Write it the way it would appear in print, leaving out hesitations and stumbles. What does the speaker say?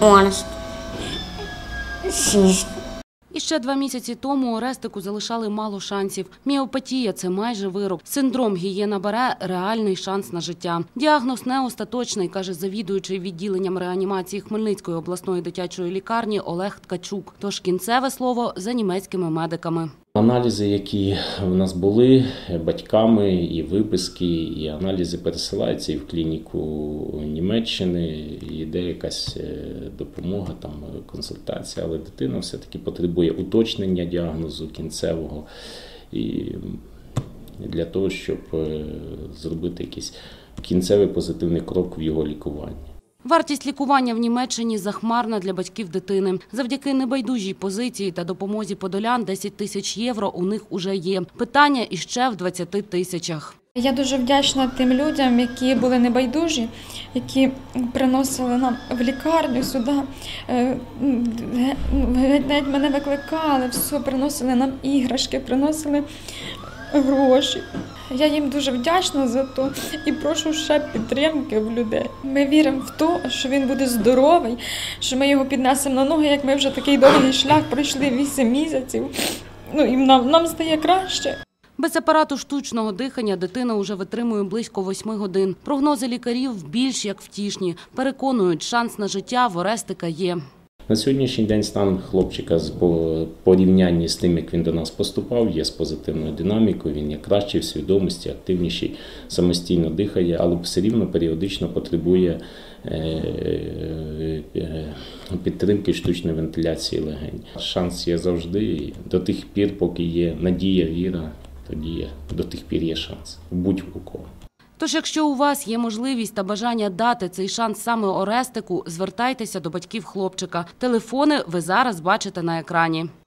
honest. She's І ще 2 місяці тому Орестику залишали мало шансів. Міопатія – це майже вирок. Синдром Гієна-Баре – реальний шанс на життя. Діагноз не остаточний, каже завідуючий відділенням реанімації Хмельницької обласної дитячої лікарні Олег Ткачук. Тож кінцеве слово за німецькими медиками. Аналізи, які в нас були батьками, і виписки, і аналізи пересилаються і в клініку Німеччини, і йде якась допомога, там, консультація, але дитина все-таки потребує уточнення діагнозу кінцевого і для того, щоб зробити якийсь кінцевий позитивний крок в його лікуванні. Вартість лікування в Німеччині захмарна для батьків дитини. Завдяки небайдужій позиції та допомозі подолян 10 тисяч євро у них уже є. Питання іще в 20 тисячах. Я дуже вдячна тим людям, які були небайдужі, які приносили нам в лікарню сюди, навіть мене викликали, все, приносили нам іграшки, приносили гроші. Я їм дуже вдячна за те і прошу ще підтримки в людей. Ми віримо в те, що він буде здоровий, що ми його піднесемо на ноги, як ми вже такий довгий шлях пройшли 8 місяців. І нам стає краще. Без апарату штучного дихання дитина уже витримує близько 8 годин. Прогнози лікарів більш як втішні. Переконують, шанс на життя в Орестика є. На сьогоднішній день стан хлопчика в порівнянні з тим, як він до нас поступав, є з позитивною динамікою, він є кращий в свідомості, активніший, самостійно дихає, але все рівно періодично потребує підтримки штучної вентиляції легень. Шанс є завжди, до тих пір, поки є надія, віра, до тих пір є шанс, будь-у кого. Тож, якщо у вас є можливість та бажання дати цей шанс саме Орестику, звертайтеся до батьків хлопчика. Телефони ви зараз бачите на екрані.